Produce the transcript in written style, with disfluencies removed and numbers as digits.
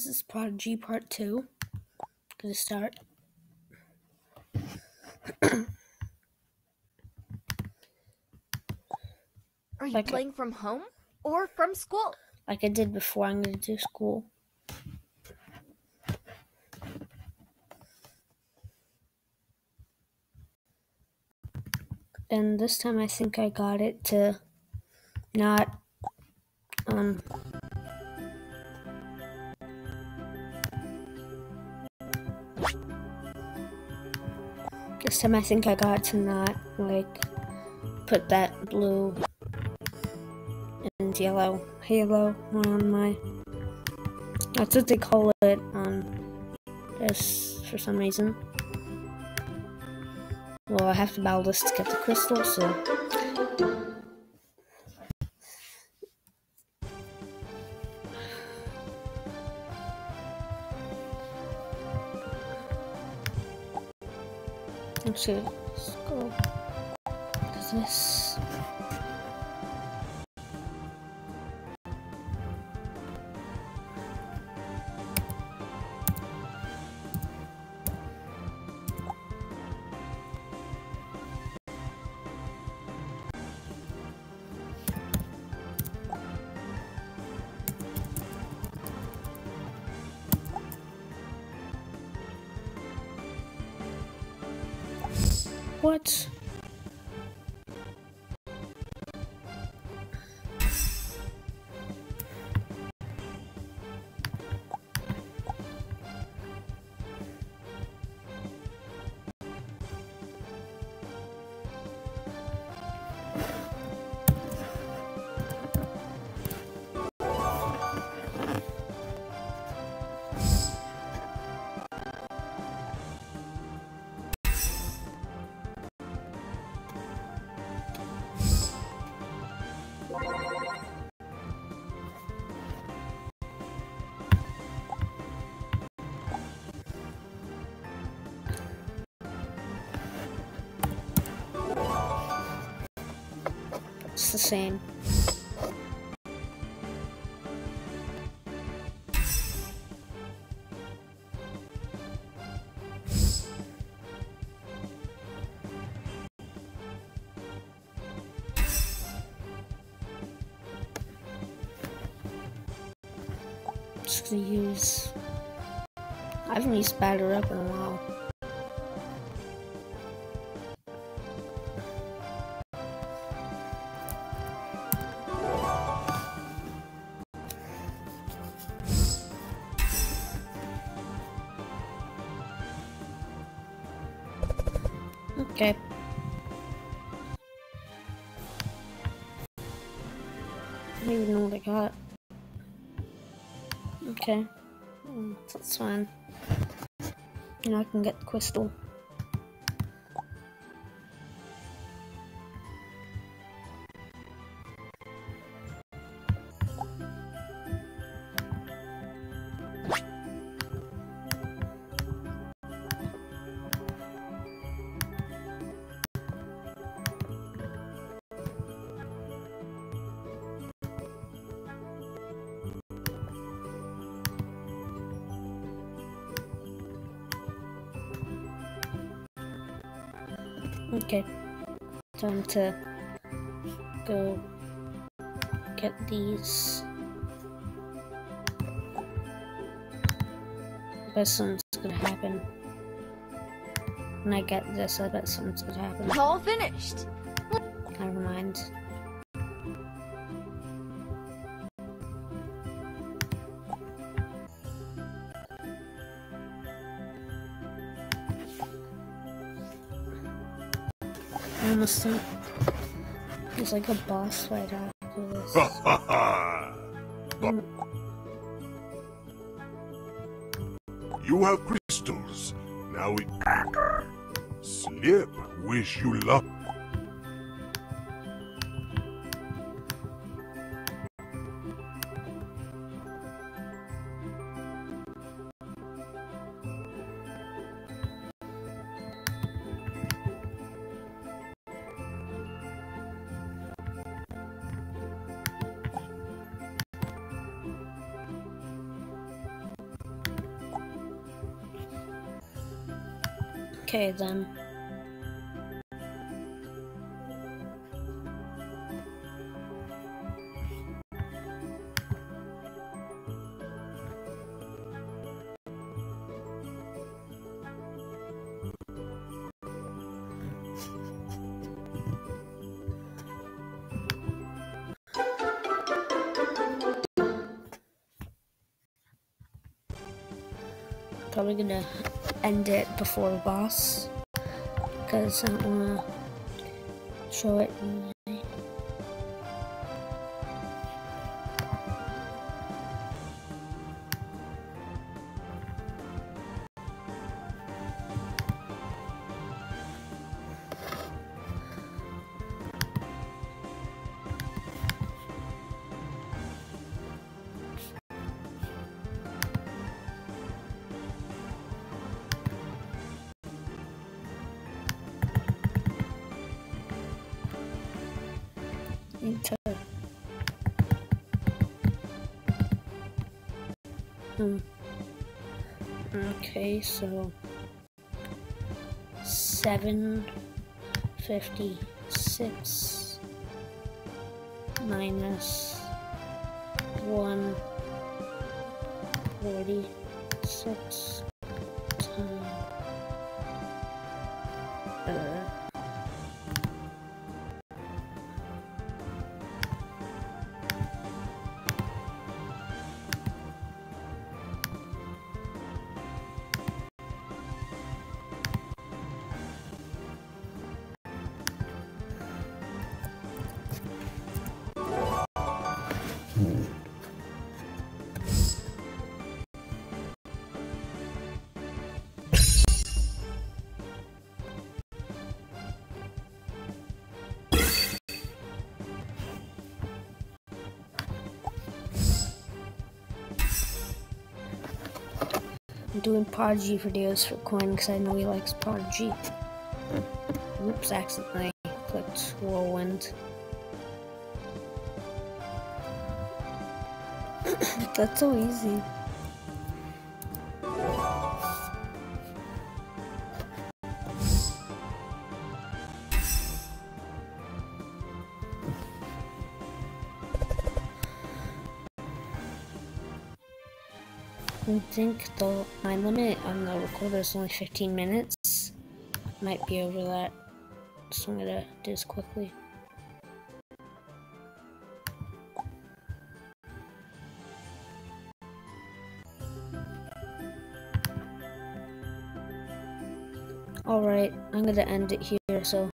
This is Prodigy Part 2. Gonna start. Are you playing from home or from school? Like I did before, I'm gonna do school. And this time I think I got it to not, this time I think I got to not, like, put that blue and yellow halo on my, that's what they call it on this for some reason. Well, I have to battle this to get the crystal, so. Actually, let's go to this. What? It's the same. Just gonna use. I haven't used batter up in a while. Okay. I don't even know what I got. Okay. That's fine. Now I can get the crystal. Okay, time to go get these. I bet something's gonna happen. When I get this, I bet something's gonna happen. All finished. Never mind. I almost think there's like a boss fight after this. You have crystals. Now we Slip. Wish you luck. Okay then. Probably gonna end it before the boss because I don't wanna show it. Enter. Okay, so 756 minus 146 times. I'm doing Prodigy videos for Coin because I know he likes Prodigy. Oops, accidentally clicked Whirlwind. That's so easy. I think my limit on the recorder is only 15 minutes. Might be over that, so I'm gonna do this quickly. Alright, I'm gonna end it here, so